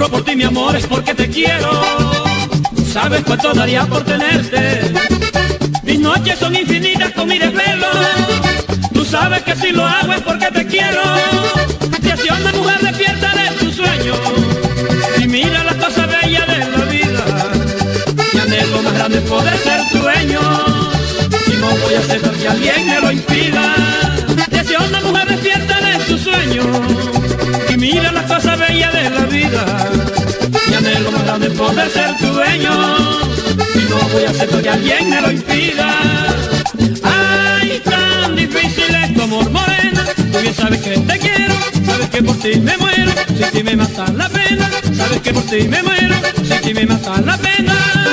Solo por ti, mi amor, es porque te quiero. Sabes cuánto daría por tenerte. Mis noches son infinitas con mi desvelo. Tú sabes que si lo hago es porque te quiero. Te hacía una mujer despierta de tu sueño. Y mira las cosas bellas de la vida. Mi anhelo más grande es poder ser tu dueño. Y no voy a aceptar que alguien me lo impida. Te hacía una mujer despierta de tu sueño. Y mira las cosas bellas de la vida. Mi anhelo más grande es poder ser tu dueño. Y no voy a aceptar que alguien me lo impida. Ay, tan difícil es tu amor, morena. Tú bien sabes que te quiero, sabes que por ti me muero. Si ti me mata la pena, sabes que por ti me muero. Si ti me mata la pena.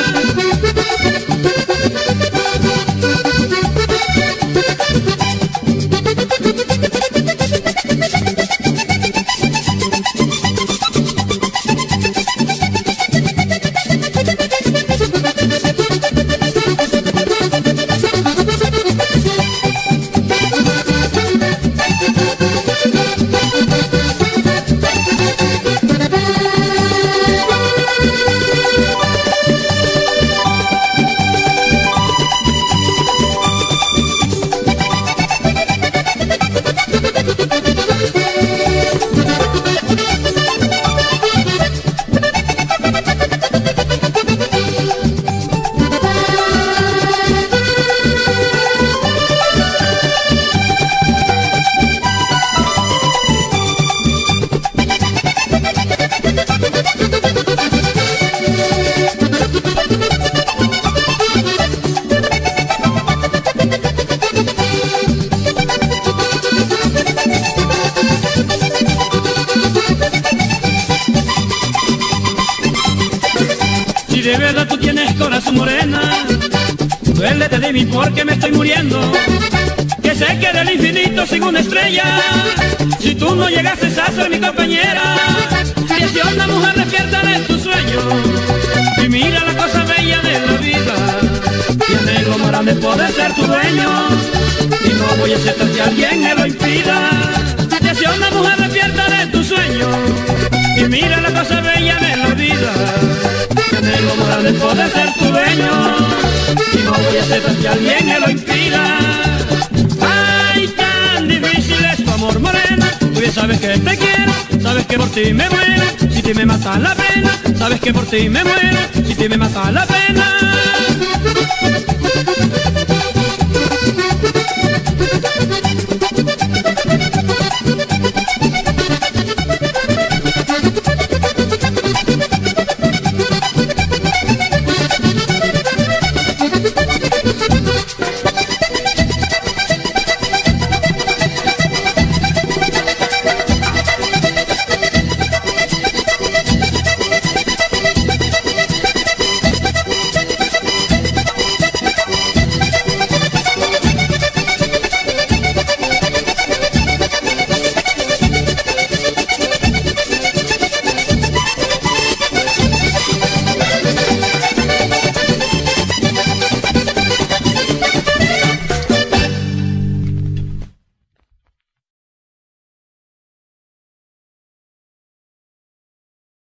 Si de verdad tú tienes corazón, morena, duélete de mí porque me estoy muriendo. Que sé que del infinito sin una estrella, si tú no llegases a ser mi compañera. Que si una mujer despierta de tu sueño y mira la cosa bella de la vida. Y anhelo más grande poder ser tu dueño. Y no voy a aceptar que alguien me lo impida. Que si una mujer despierta de tu sueño y mira la cosa bella de la vida. Anhelo más grande poder ser tu dueño. Y no voy a aceptar que alguien me lo impida. Ay, tan difícil es tu amor, morena. Tú bien sabes que te quiero, sabes que por ti me muero. Si ti me mata la pena, sabes que por ti me muero. Si ti me mata la pena.